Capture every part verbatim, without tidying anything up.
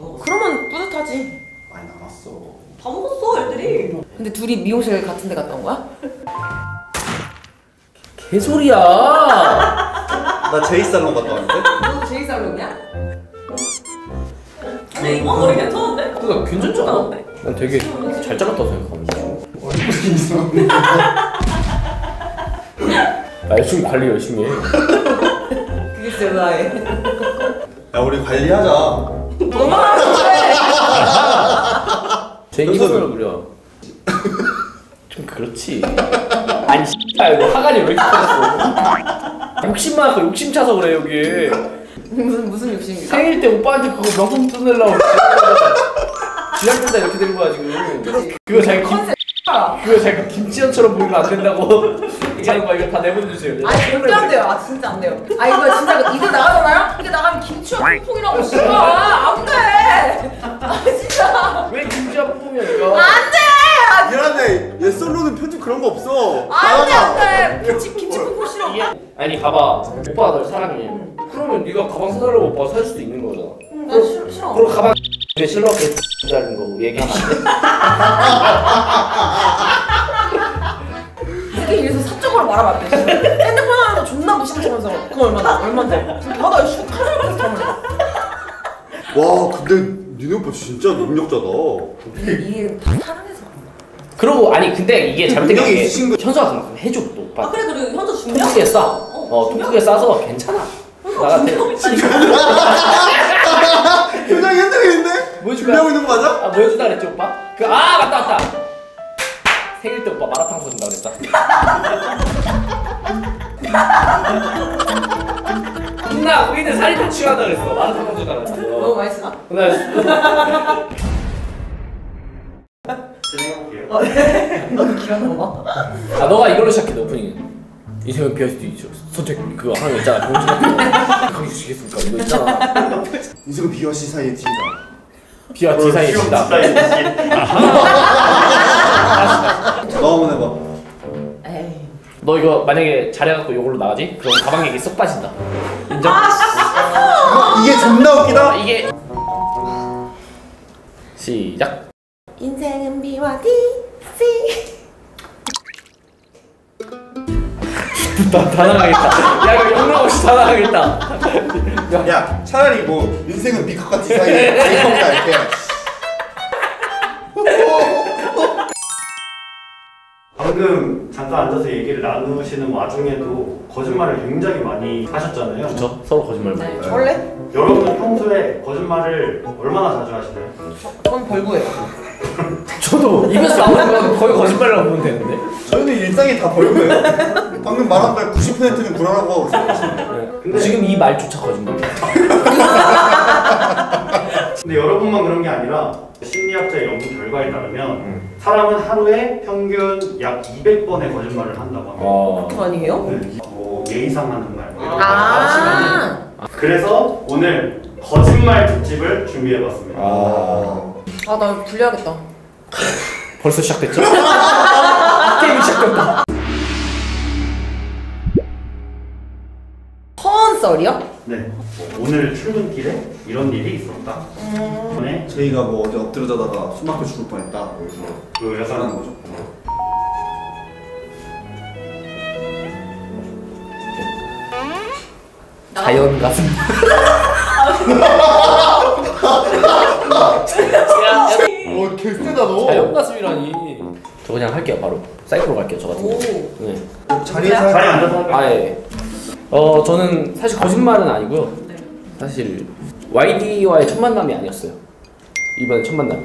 먹었어. 그러면 뿌듯하지. 많이 남았어. 다 먹었어 애들이. 근데 둘이 미용실 같은 데 갔다 온 거야? 개소리야. 나 제이살롱 갔다 왔는데? 너도 제이살롱이야? 근데 이번 머리 괜찮은데? 그거 괜찮지 않아? 난 되게 잘 잘랐다고 생각하는데. 얼굴이 이상한데? 나 열심히 관리 열심히 해. 그게 셀라해. 야 우리 관리하자. 너만 그래. 제 기분을 부려. 좀 그렇지. 아니 씨발 이거 하관이 왜 이렇게 커졌어? 욕심 많아서 욕심 차서 그래 여기. 무슨 무슨 욕심이야? 생일 때 오빠한테 그거 명품 뜯으려고 지난주다 이렇게 된 거야 지금. 그거 자기 김 그거 자기 김치전처럼 보이면 안 된다고. 얘기하는 거 이거 다 내보내주세요. 아니 절대 안 돼요. 아 진짜 안 돼요. 아 이거 진짜 이거 나가잖아요? 이게 나가면 김치와 퐁퐁이라고 씨발 안 돼. 아 진짜. 왜 김치와 퐁퐁이야 이거? 안 돼. 미안해. 얘 솔로는 편집 그런 거 없어. 안 돼, 안 돼. 김치 김치 퐁퐁 싫어. 아니 봐봐 오빠가 널 사랑해. 그러면 네가 가방 사달라고 오빠가 살 수도 있는 거잖아. 응, 나 싫어. 싫어. 그럼 가방 왜 실러게 기다리는 거 얘기하면 안 돼? 이렇게 이래서 사적으로 말하면 안 돼. 핸드폰 하나도 존나 무심하면서 그거 얼마나 얼마인데? 받아 씨 카메라에서 담을. 와 근데 니네 오빠 진짜 능력자다. 이게 이게 다 사랑해서. 그러고 아니 근데 이게 잘못된 능력이 게 있으신 거- 현수가 그만큼 해줘 또 오빠. 아 그래 그래 현수 중요? 통크게 싸. 어 통크게 싸서 괜찮아. 나한테 표정이 흔들리는데? 보여줄까? 준비하고 있는 거 맞아? 아 뭐 해준다 그랬지 오빠? 그 아 맞다 맞다. 생일 때 오빠 마라탕 사준다 그랬다. 존나 우리는 살이 다 취한다 그랬어. 마라탕 사준다 그랬어. 너무 맛있어. 나 진행해볼게요. 너도 기가 넘어. 아 너가 이걸로 시작해 오프닝. 인생은 비할 수도 있죠. 선택 그거 하는 거 있잖아. 병신 같은 거. 거기 주시겠습니까? 이거 있잖아. 인생은 B와 C 사이의 팀이다. B와 D 사이의 C다. 너 한번 해봐. 에이. 너 이거 만약에 잘해갖고 이걸로 나가지? 그럼 가방 얘기 쏙 빠진다. 인정? 이게 존나 웃기다. 아, 이게 시작. 인생은 B와 D, C. 다, 다 나가겠다. 야 이거 영락 없이 다 나가겠다. 야 차라리 뭐 인생은 B컵과 D 사이의 A컵이다 이렇게. 방금 잠깐 앉아서 얘기를 나누시는 와중에도 거짓말을 굉장히 많이 하셨잖아요. 그렇죠? 서로 거짓말 많이. 네. 원래 여러분은 평소에 거짓말을 얼마나 자주 하시나요? 전 벌구예요. 저도 입에서 나오는 건 거의 거짓말이라고 보면 되는데. 저희는 일상이 다 벌고예요. 방금 말한 말 구십 퍼센트는 불안하고 하고 생각하시면 돼요. 근데 지금 이 말조차 거짓말이야. 근데 여러분만 그런 게 아니라 심리학자의 연구 결과에 따르면 음. 사람은 하루에 평균 약 이백 번의 거짓말을 한다고 합니다. 어. 그거 아니에요? 네. 뭐 예의상하는 말 뭐 이런 거 아. 하시면 그래서 오늘 거짓말 특집을 준비해봤습니다. 아. 아, 나 불려야겠다. 벌써 시작됐죠? 게임이 시작됐다. 허언 썰이요? 네. 오늘 출근길에 이런 일이 있었다. 음. 저희가 뭐 어디 엎드려 자다가 숨 막혀 죽을 뻔했다. 그래서 그 하는 여자는 거죠. 자연 가슴. 와 개쎄다 너. 자연 가슴이라니. 저 그냥 할게요 바로. 사이코로 갈게요 저 같은 거. 오. 네. 자리에서 자리에 앉아서 할까요? 아 예. 어 저는 사실 거짓말은 아니고요. 사실 와이디와의 첫 만남이 아니었어요. 이번에 첫 만남이.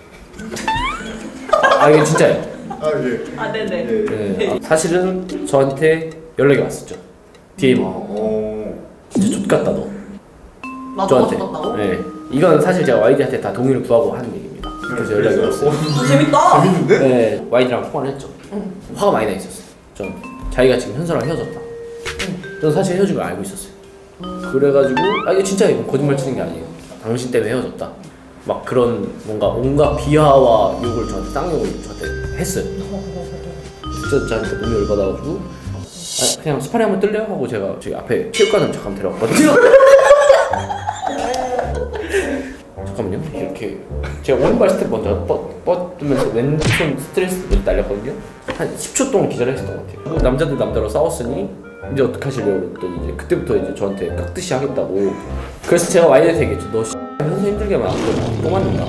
아 이게 진짜예요. 아 예. 아 네네. 네. 아, 사실은 저한테 연락이 왔었죠. 디엠. 어. 진짜 족같다 너. 나도 저한테. 맞았다고? 네. 이건 사실 제가 와이디한테 다 동의를 구하고 하는 얘기입니다. 그래서 연락이 왔어요. 어, 재밌다. 재밌는데? 네, 와이디랑 통화를 했죠. 응. 화가 많이 나 있었어요. 전 자기가 지금 현서랑 헤어졌다. 저는 사실 헤어진 걸 알고 있었어요. 그래가지고 아 이거 진짜 이거 거짓말 치는 게 아니에요. 당신 때문에 헤어졌다. 막 그런 뭔가 온갖 비하와 욕을 저한테 쌍욕을 저한테 했어요. 진짜 저한테 너무 열받아가지고 아, 그냥 스파링 한번 뜰래요? 하고 제가 저기 앞에 체육관을 잠깐 데려왔거든요. 잠깐만요. 이렇게 제가 오른발 스텝 먼저 뻗, 뻗으면서 왼손 스트레스 먼저 날렸거든요. 한 십 초 동안 기절했었던 것 같아요. 남자들 남자로 싸웠으니 이제 어떻게 하시려고 그랬더니 이제 그때부터 이제 저한테 깍듯이 하겠다고. 그래서 제가 와이드한테 얘기했죠. 너 현수 힘들게 하면 안 또 맞는다.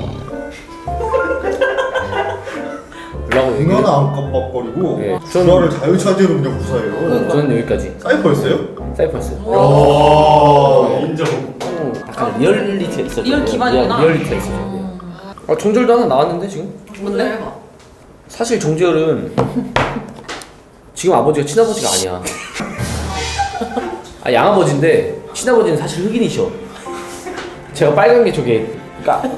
라고 얘기를 공연은 안 깜빡거리고 네, 주라를 자유차지로 그냥 무사해요. 저는 여기까지. 사이퍼였어요? 사이퍼였어요. 야 인정. 어, 약간 리얼리티가 있었죠. 리얼 기반이구나. 리얼, 리얼리티가 있었죠. 아, 정재열도 하나 나왔는데 지금? 뭔데? 해봐. 사실 정재열은 지금 아버지가 친아버지가 아니야. 아, 양아버지인데 친아버지는 사실 흑인이셔. 제가 빨간 게 저게 그러니까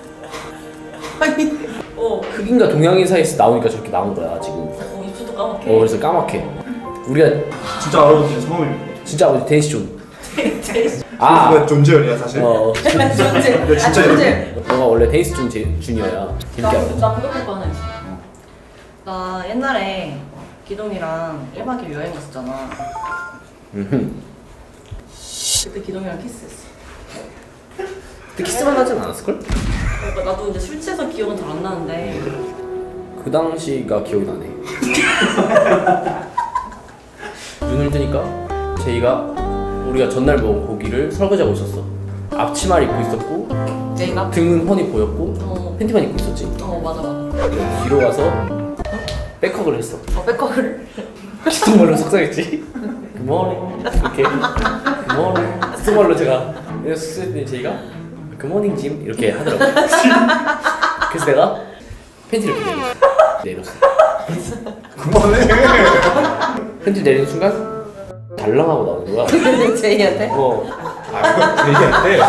아니. 어. 흑인과 동양인 사이에서 나오니까 저렇게 나온 거야 지금. 어, 입술도 까맣게. 어, 그래서 까맣게. 우리가 진짜 알아보신 성함이 진짜 아버지 데니스 존. 아, 아, 존재열이야 사실? 어, 존재. 아 진짜 존재. 너가 원래 데니스 존 제, 주니어야. 재밌게 나, 알아. 나 고백할 거 하나 있어. 나 옛날에 기동이랑 일 박 이 일 여행 갔었잖아. 음. 그때 기동이랑 키스했어. 그때 키스만 하진 않았을걸? 그러니까 나도 이제 술 취해서 기억은 잘 안 나는데 그 당시가 기억이 나네. 눈을 뜨니까 제이가 우리가 전날 먹은 고기를 설거지하고 있었어. 앞치마를 입고 있었고 내가? 등은 훤히 보였고 어, 팬티만 입고 있었지. 어 맞아 맞아. 뒤로 가서 백허그를 했어. 어 백허그를. 기둥말로 속삭였지. 굿모닝 이렇게 굿모닝 속말로 제가 숙소했더니 제이가 굿모닝 짐 이렇게 하더라고. 그래서 내가 팬티를 이렇게 내렸어. 그만해. 팬티 내리는 순간 달랑하고 나오는 거야. 제이한테? 어. 아, 얘기한테.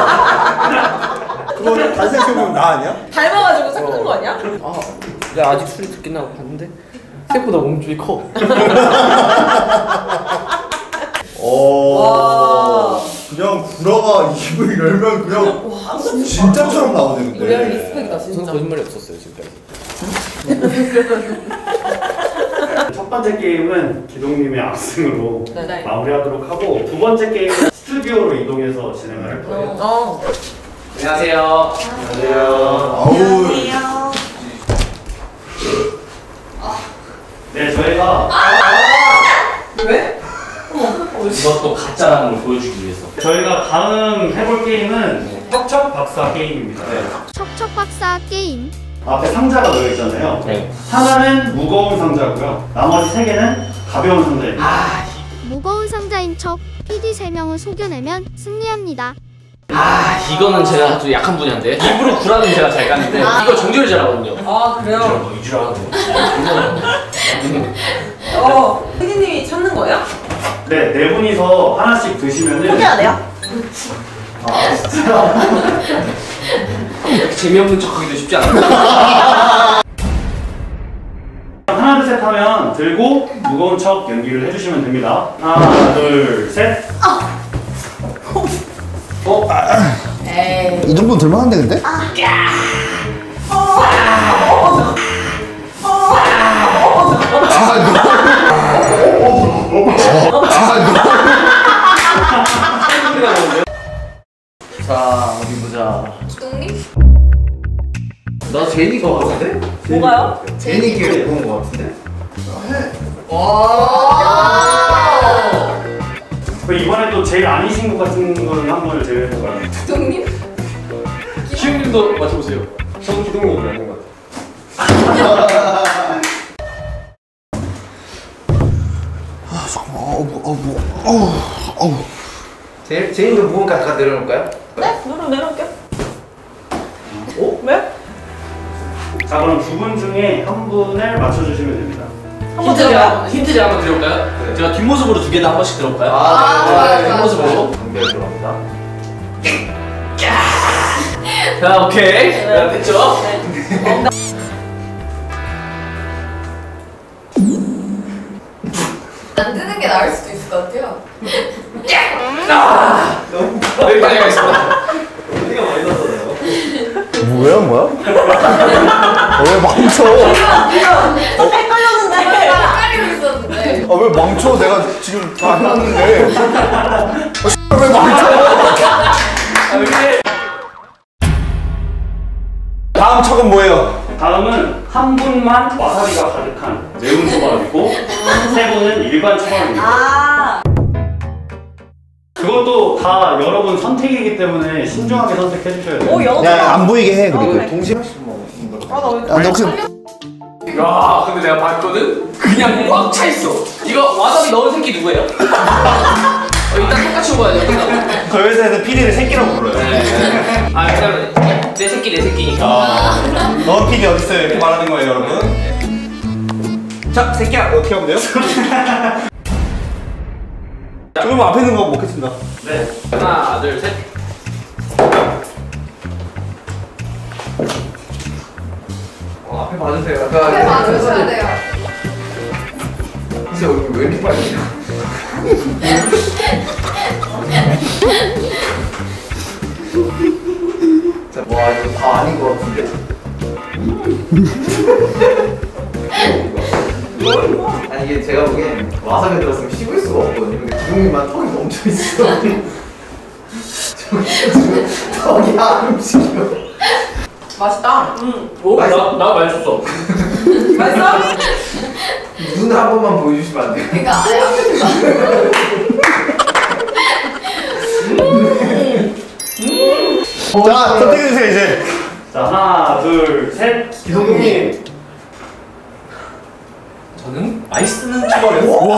그거 다시 생각해보면 나 아니야? 닮아가지고 섞은 거 아니야? 아, 내가 아직 술이 듣긴 나고 봤는데 생각보다 몸집이 커. 오. 와. 그냥 구라가 입을 열면 그냥 진짜처럼 나오네 리얼 근데. 리스펙이다 저는 진짜. 거짓말이 없었어요 지금까지. 첫 번째 게임은 기동님의 압승으로 네. 마무리하도록 하고 두 번째 게임은 스튜디오로 이동해서 진행을 할 거예요. 어. 안녕하세요. 안녕하세요. 아우. 네, 저희가 왜? 이것도 가짜라는 걸 보여주기 위해서. 저희가 다음 해볼 게임은 척척 박사 게임입니다. 척척 박사 게임. 앞에 상자가 놓여 있잖아요. 네. 하나는 무거운 상자고요. 나머지 세 개는 가벼운 상자입니다. 무거운 상자인 척 피디 세 명을 속여내면 승리합니다. 아, 이거는 제가 아주 약한 분야인데 일부러 구라는 제가 잘 깠는데 이거 정렬이 잘하거든요. 아 그래요? 뭐 이주라는데. 어. 피디님이 찾는 거예요? 네, 네 분이서 하나씩 드시면은 포기해야 돼요? 아, 진짜. 이렇게 재미없는 척하기도 쉽지 않아요. 하나, 둘, 셋 하면 들고 무거운 척 연기를 해주시면 됩니다. 하나, 둘, 셋. 어? 에이. 이 정도는 들만한데 근데? 자, 어디 보자. 기동님? 나 제니가 같은데? 뭐가요? 제니 기회 본거 같은데? 그럼 이번에 또 제일 아니신 것 같은 거는 한 번을 제외해볼까요? 기동님? 시우님도 맞춰보세요. 저는 기동이 아닌 것 같아. 아 잠깐만. 어우 뭐 어우 어우. 제 제니도 무거운 잠깐 내려놓을까요? 네? 노래 내려올게. 어? 왜? 자, 그럼 두 분 중에 한 분을 맞춰주시면 됩니다. 힌트 제가 힌트 제가 한번 드려볼까요? 제가 뒷모습으로 두 개 다 한 번씩 들어볼까요? 아, 좋아요, 좋아요, 뒷모습으로. 연결 들어갑니다. 자, 오케이. 네, 됐죠? 안 뜨는 게 나을 수도 있을 것 같아요. 여기까지 가겠습니다. 어디가 많이 났어요? 뭐야 뭐야? 왜 망쳐? 헷갈렸는데. 헷갈리고 있었는데. 아 왜 망쳐? 내가 지금 다 해놨는데. 아, 왜 망쳐? 아, 왜 다음 척은 뭐예요? 다음은 한 분만 와사비가 가득한 매운 초밥이고 세 분은 일반 초밥입니다. 아. 그것도 다 여러분 선택이기 때문에 신중하게 선택해 주셔야 돼요. 오 여섯. 야, 안 보이게 해. 어, 그리고 그래. 동시에. 아나 아, 너 혹시 야, 근데 내가 봤거든? 그냥 꽉 차 있어. 이거 와사비 넣은 새끼 누구예요? 어, 일단 똑같이 먹어야 돼. 저희 회사에서 피디를 새끼라고 불러요. 네. 아, 그냥 내 새끼 내 새끼니까. 넌 피디 어딨어요? 이렇게 말하는 거예요, 여러분. 자, 새끼야. 어떻게 하면 돼요? 그럼 앞에 있는 거 먹겠습니다. 네. 하나, 둘, 셋. 어, 앞에 봐주세요. 앞에 봐주셔야 돼요. 진짜 얼굴 왜 이렇게 빨리? 자, 와 이거 다 아닌 것 같은데? 아니 이게 제가 보기엔 와사비 들었으면 씹을 수가 없거든요. 근데 주둥이만 턱이 멈춰 있어. 턱이 안 움직여. 맛있다. 응. 오, 나, 나 맛있었어. 맛있어? 눈을 한 번만 보여주시면 안 돼요? 그러니까 자, 선택해주세요, 이제. 자 하나 둘 셋. 기동님. 저는 맛있는 초밥이었어요.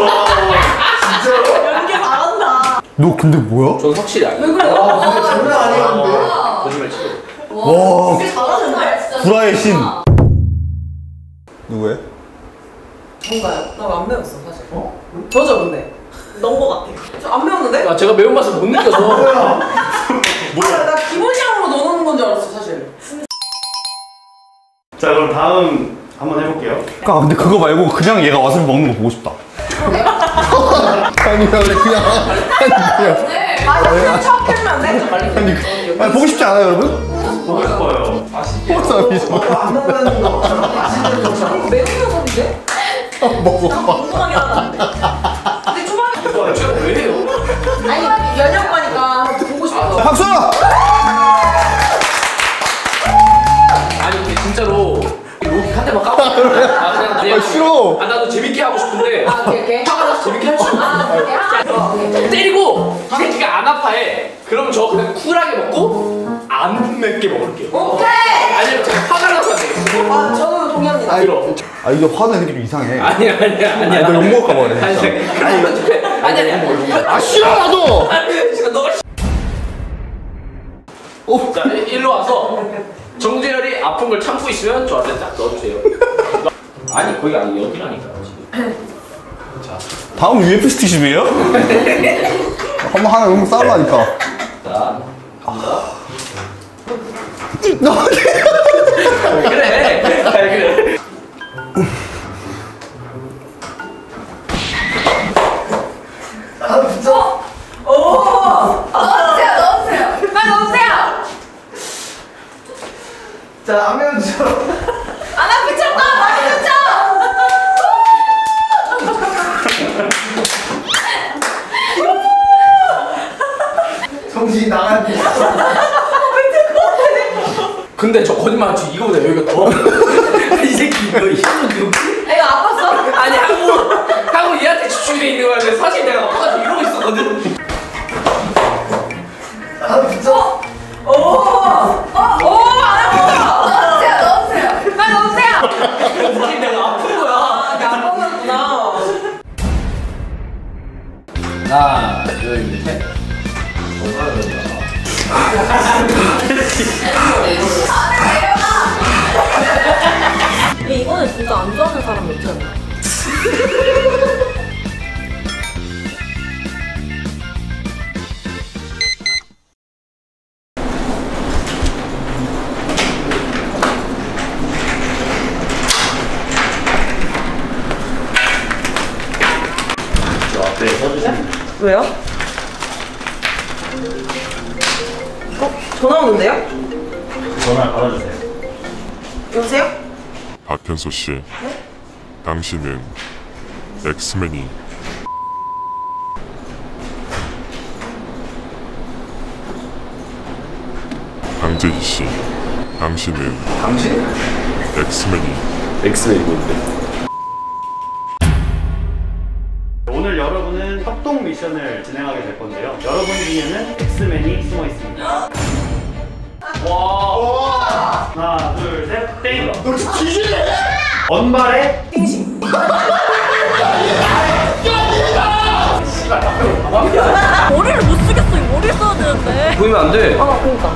연기 잘한다. 너 근데 뭐야? 저는 확실히 알아요. 왜 그래? 아, 근데 장난 아니었는데. 와. 거짓말 치고. 와, 되게 잘하는데? 구라의 신. 누구예요? 뭔가요? 나 안 매웠어 사실. 어? 저죠 근데? 넣은 거 같아. 저 안 매웠는데? 아, 제가 매운맛을 못 느껴서. 아, 나 기본량으로 넣어놓는 건 줄 알았어 사실. 자 그럼 다음 한번 해볼게요. 아, 근데 그거 말고 그냥 얘가 와사비 먹는 거 보고 싶다. 아니, 그냥. 아니, 네. 아, 그냥 처음 면 안 돼? 아니, 그- 아니, 보고 싶지 않아요, 여러분? 보고 싶어요. 와사비 좀 안 먹는 거. 맛있는 거. 매운 녀석인데? 먹어봐. 궁금하긴 하다. 근데 초반에 제가 왜 해요? 아니 연영과니까 보고 싶어. 박수! 아니 근데 진짜로 로기 한 대만 까고. 아 그냥 그냥. 아, 싫어. 아 나도 재밌게 하고 싶은데. 아, 오케이, 오케이. 화가 나서 재밌게 할 수 없어. 아, 오케이. 아, 오케이. 때리고 이 새끼가 안 아파해. 그러면 저 그냥 쿨하게 먹고 안 맵게 먹을게요. 오케이. 아니면 제가 화가 나서 안 되겠어. 아, 저는 동의합니다. 들어. 아, 이게 화내는 게 좀 이상해. 아니야 아니야 아니야. 너 욕먹을까 봐 그래, 아니 진짜. 아니 편집해. 아니 아니 아니. 아, 싫어, 나도! 아니 지금 너가. 오. 자 일- 일로 와서 정재열이 아픈 걸 참고 있으면 저한테 딱 넣어주세요. 아니 거기 아니 여기라니까 지금. 다음 유에프씨 티십이에요? 한번 하나 음악 싸우라니까. 자 갑니다. 그래 그래. 넣어주세요, 넣어주세요. 빨리 넣어주세요. 자 안 매워주죠. 아, 나 미쳤다. 나 미쳤죠. 정신 나갔네. 근데 저 거짓말하지 이거보다 여기가 더. 이 새끼 이거 힘은 이렇게. 이거 아팠어? 아니 하고 하고 얘한테 집중돼 있는 거야. 근데 사실 내가 아파가지고 이러고 있었거든. 아 미쳐. 오, 어, 오, 안 아파. 넣어주세요, 넣어주세요. 빨리 넣어주세요. 사실 내가 아픈 거야. 아, 나 아팠구나. 하나 둘 셋. 근데 이거는 진짜 안 좋아하는 사람 못 찾아. 저 앞에 써주세요. 왜요? 어? 전화 오는데요? 전화 받아주세요. 여보세요? 박현서 씨, 당신은 엑스맨이 강재희 씨, 당신은 당신? 엑스맨이 엑스맨이 뭔데? 오늘 여러분은 협동 미션을 진행하게 될 건데요. 여러분 중에는 엑스맨이 숨어 있습니다. 와. 하나, 둘, 셋, 땡! 너 진짜 귀신이야! 언발에 띵신. 머리를 못 쓰겠어. 이 머리 써야 되는데. 보이면 안 돼. 아, 그러니까.